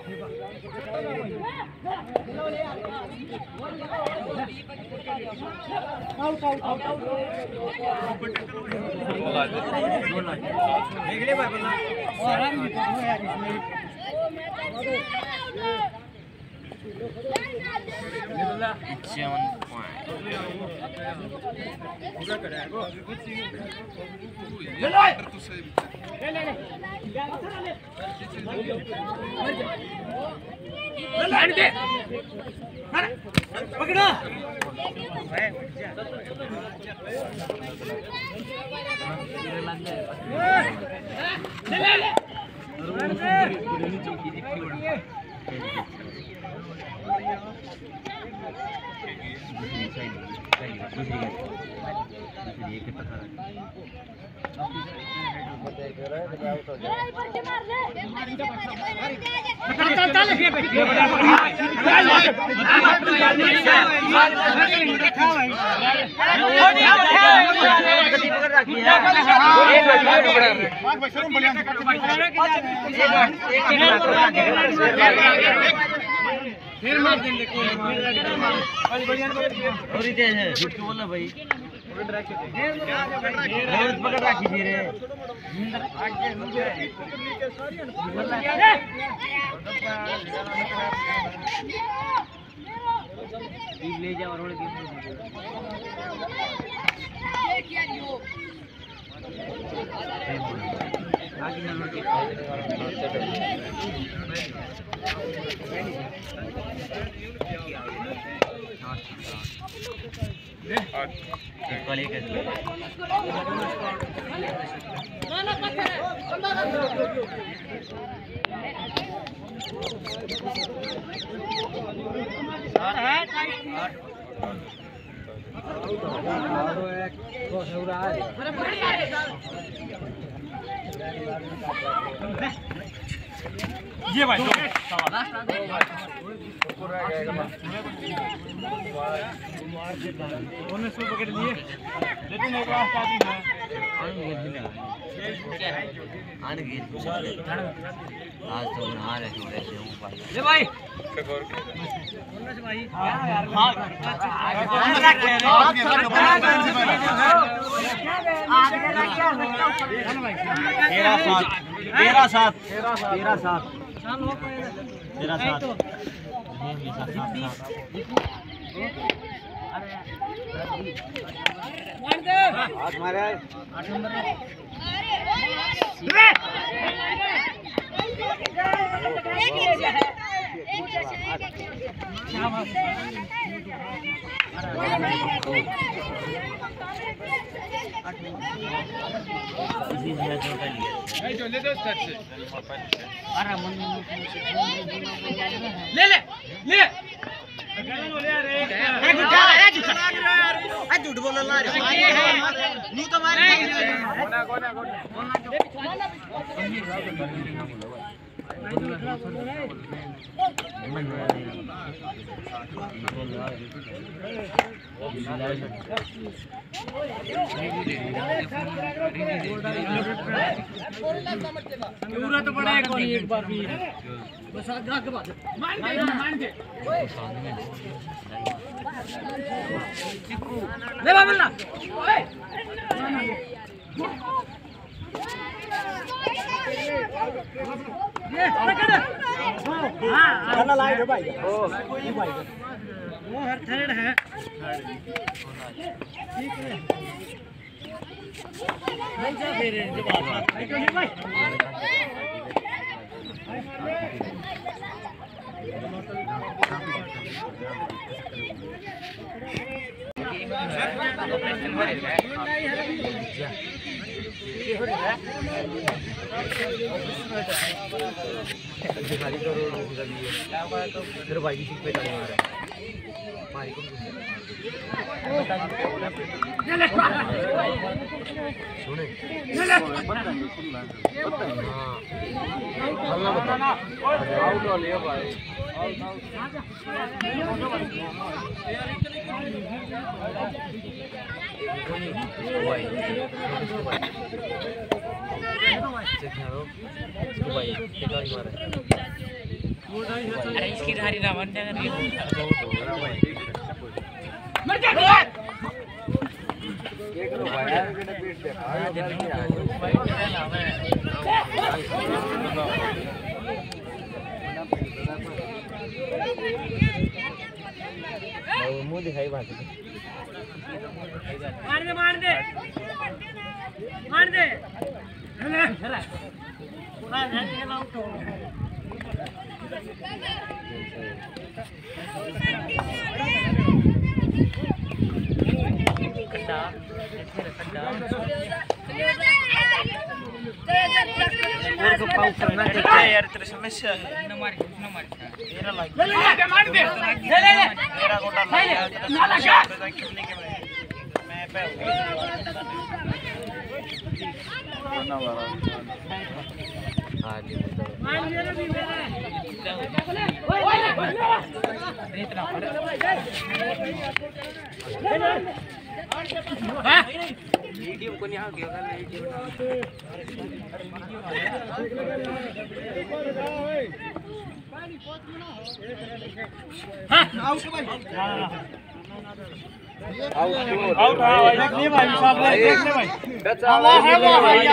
फिर मार देंगे कोई बोला भाई पकड़ राखी थी रे ले जाओ रोड ये भाई पकड़ लिए लेकिन एक रास्ता भी है आज तो नहा रहे थोड़े से भाई ले भाई तेरा साथ झूठ बोल तो पूरा तो बड़ा है कोई एक बार भी बस आगे के बाद मान दे ले बा मिलना ये पकड़ हां खाना लाए दे भाई ये भाई वो हर थर्ड है ठीक है नहीं जा फिर जब आ भाई भाई की पे अरे इसकी धारी ना बन जाएगा मर जा मुंह दिखाई बात मार दे मार दे मार दे चला मार दे चला उठो कड्डा और को पाउ करना चाहिए यार तेरे समस्या न मार तेरा लाइक ले मेरा गोटा ना लगा कितने के मैं पे बना वाला हां जी मान मेरे भी मेरे इतना हां वीडियो को नहीं आ गया हां आउट भाई आउट भाई देखिए भाई विशाल भाई देखिए भाई हेलो हेलो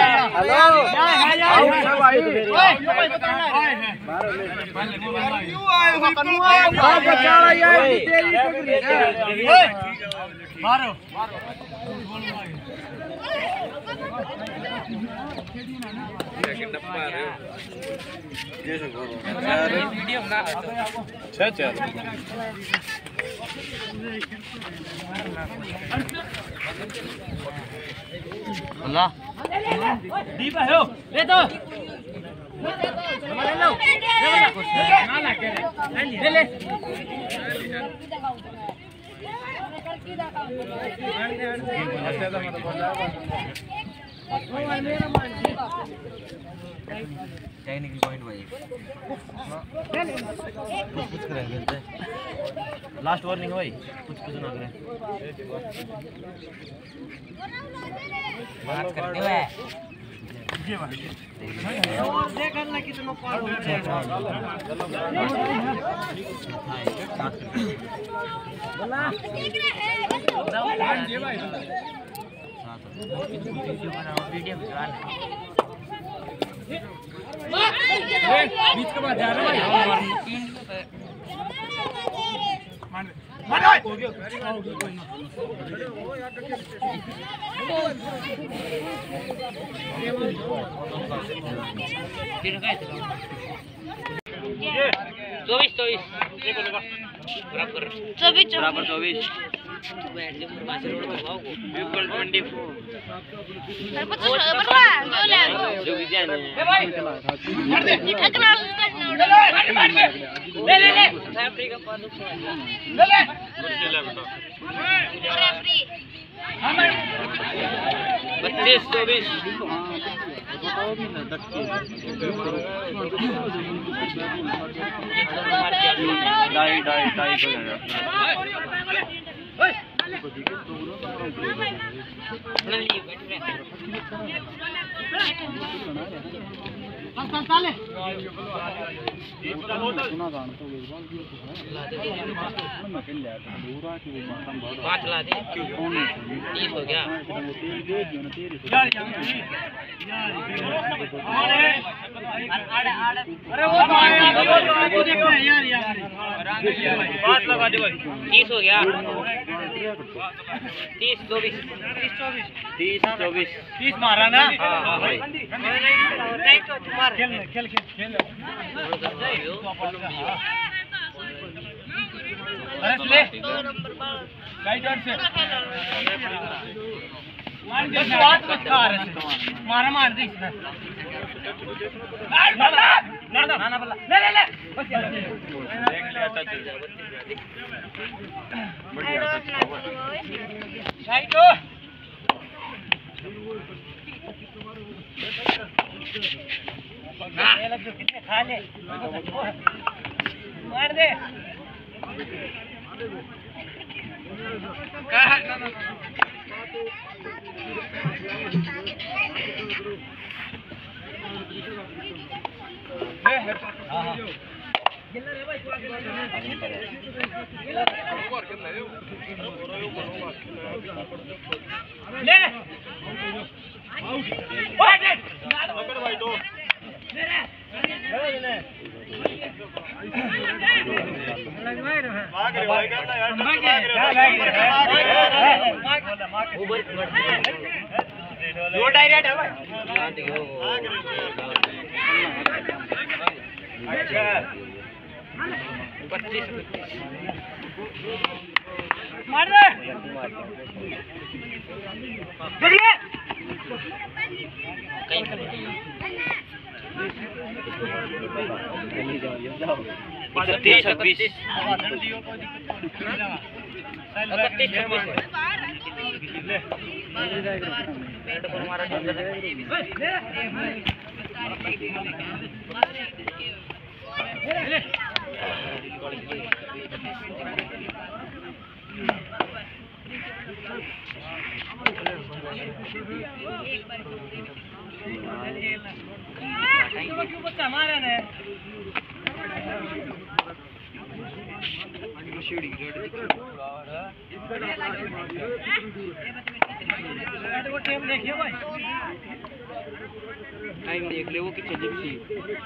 आउट है भाई ओए भाई बताना है क्यों आए हो कनु आए हां बेचारा यार तेरी ओए मारो वीडियो बना अच्छा चल अल्लाह दीप है हो ले तो ले लो ना ना के ले ले टेक्निकल पॉइंट भाई कुछ करेंगे लास्ट वार्निंग भाई कुछ ना करें बात करते हुए ये भाई और देख ना कितना पार हो जाएगा बोला ये भाई वीडियो बना बीच के बाद जा रहा है भाई हो गया कोई ना फिर गए 24 बराबर 24 बैठ ले मुर्बासी रोड पे भाव को बिल्कुल 24 जो भी जाने ए भाई मार दे ठकना ले रेफरी का पास ले बेटा रेफरी 25-24 डाई हो जाएगा पाँच ला दे 30 हो गया अरे वो यार बात लगा दे भाई 30 हो गया 30 मारा ना हाँ भाई खेल अरे ले गाइडर से मार दे बात मत कर मार दे इसमें ना बल्ला ले बस देख ले अच्छा चल बढ़िया गाइडो ये लोग जो कितने खा ले मार दे मार दे कहीं टाइम देख ले वो कितने दिन की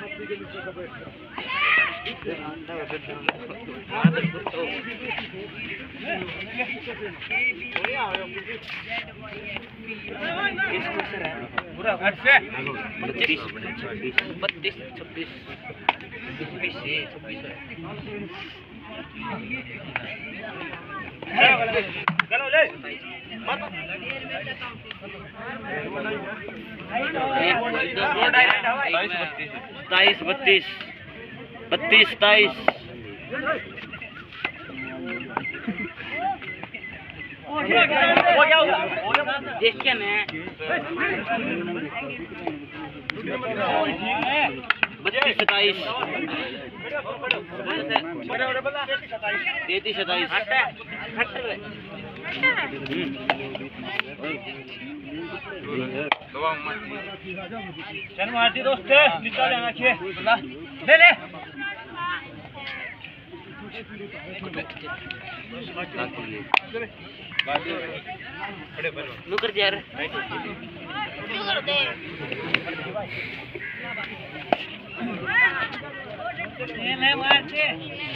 पूरा घर से 32 32 26 26 चलो ले मत 22 32 32 23 देख क्या मैं 32 27 33 27 चल मारती दोस्त निकाल लेना चाहिए ले ले नु कर यार कर दे ये ले मार के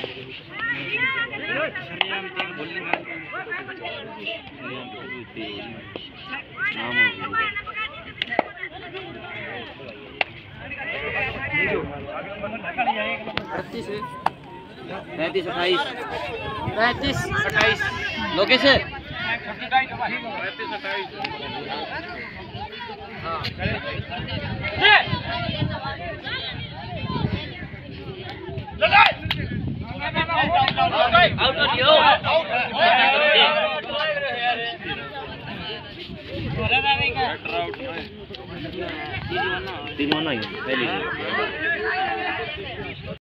पैंतीस 28 लोकेश है तीन